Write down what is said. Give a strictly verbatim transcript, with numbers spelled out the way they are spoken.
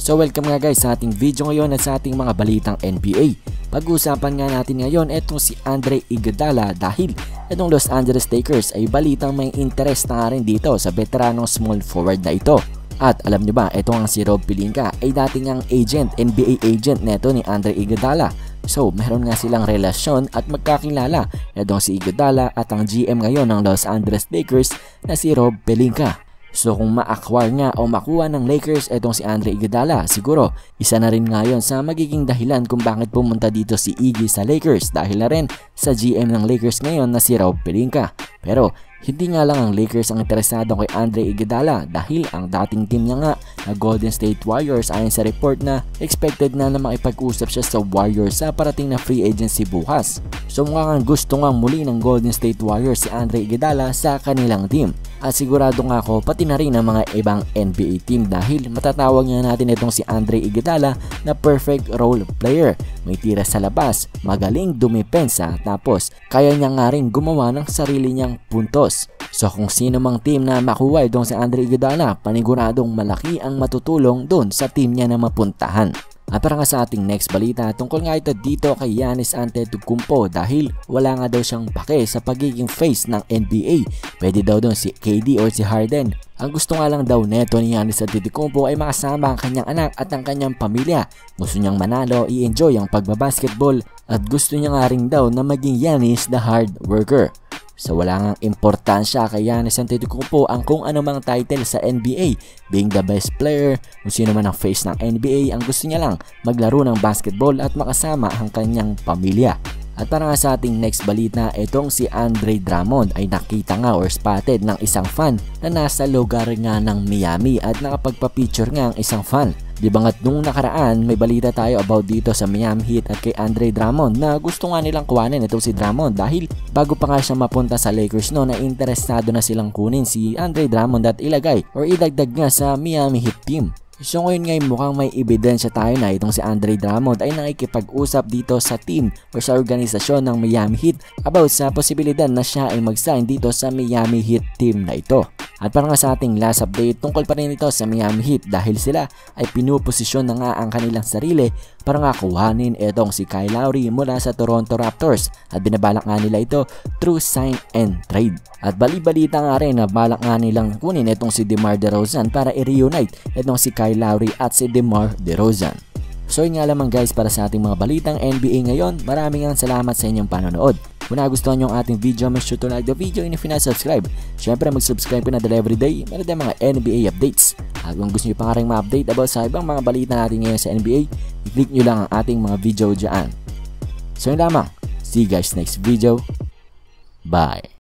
So welcome nga guys sa ating video ngayon at sa ating mga balitang N B A. Pag-uusapan nga natin ngayon itong si Andre Iguodala dahil itong Los Angeles Lakers ay balitang may interest na nga rin dito sa veteranong small forward na ito. At alam nyo ba, ito nga si Rob Pelinka ay dating ang agent, N B A agent neto ni Andre Iguodala. So meron nga silang relasyon at magkakilala itong si Iguodala at ang G M ngayon ng Los Angeles Lakers na si Rob Pelinka. So kung ma-acquire nga o makuha ng Lakers itong si Andre Iguodala, siguro isa na rin ngayon sa magiging dahilan kung bakit pumunta dito si Iggy sa Lakers dahil na rin sa G M ng Lakers ngayon na si Rob Pelinka. Pero hindi nga lang ang Lakers ang interesado kay Andre Iguodala dahil ang dating team niya nga na Golden State Warriors ayon sa report na expected na na makipag-usap siya sa Warriors sa parating na free agency bukas. So mukhang gusto nga muli ng Golden State Warriors si Andre Iguodala sa kanilang team. At sigurado nga ako pati na rin ang mga ibang N B A team dahil matatawag nga natin itong si Andre Iguodala na perfect role player. May tira sa labas, magaling dumipensa, tapos kaya niya nga rin gumawa ng sarili niyang puntos. So kung sino mang team na makuha itong si Andre Iguodala, paniguradong malaki ang matutulong doon sa team niya na mapuntahan. At para nga sa ating next balita, tungkol nga ito dito kay Giannis Antetokounmpo dahil wala nga daw siyang pake sa pagiging face ng N B A. Pwede daw doon si K D or si Harden. Ang gusto nga lang daw neto ni Giannis Antetokounmpo ay makasama ang kanyang anak at ang kanyang pamilya. Gusto niyang manalo, i-enjoy ang pagbabasketball at gusto niya nga rin daw na maging Giannis the hard worker. So wala ngang importansya kay Giannis Antetokounmpo ang kung anumang title sa N B A, being the best player, kung sino man ang face ng N B A, ang gusto niya lang maglaro ng basketball at makasama ang kanyang pamilya. At para nga sa ating next balita, itong si Andre Drummond ay nakita nga or spotted ng isang fan na nasa lugar nga ng Miami at nakapagpa-picture nga ang isang fan. Di ba nga't nung nakaraan may balita tayo about dito sa Miami Heat at kay Andre Drummond na gusto nga nilang kuhanin itong si Drummond dahil bago pa nga siya mapunta sa Lakers no na interesado na silang kunin si Andre Drummond at ilagay or idagdag nga sa Miami Heat team. So ngayon ngay mukhang may ebidensya tayo na itong si Andre Drummond ay nakikipag-usap dito sa team o sa organisasyon ng Miami Heat about sa posibilidad na siya ay mag-sign dito sa Miami Heat team na ito. At para nga sa ating last update, tungkol pa rin ito sa Miami Heat dahil sila ay pinuposisyon na nga ang kanilang sarili para nga kuhanin itong si Kyle Lowry mula sa Toronto Raptors at binabalak nga nila ito through sign and trade. At bali-balita nga rin na balak nga nilang kunin itong si DeMar DeRozan para i-reunite itong si Kyle Lowry at si DeMar DeRozan. So yun nga lamang guys para sa ating mga balitang N B A ngayon. Maraming nga salamat sa inyong panonood. Kung nagustuhan nyo ang ating video, make sure to like the video and if you're not subscribe, syempre mag-subscribe ko na dahil everyday meron tayong mga N B A updates. At kung gusto nyo pa nga rin ma-update about sa ibang mga balita natin ngayon sa N B A, i-click nyo lang ang ating mga video dyan. So yun lamang. See you guys next video. Bye.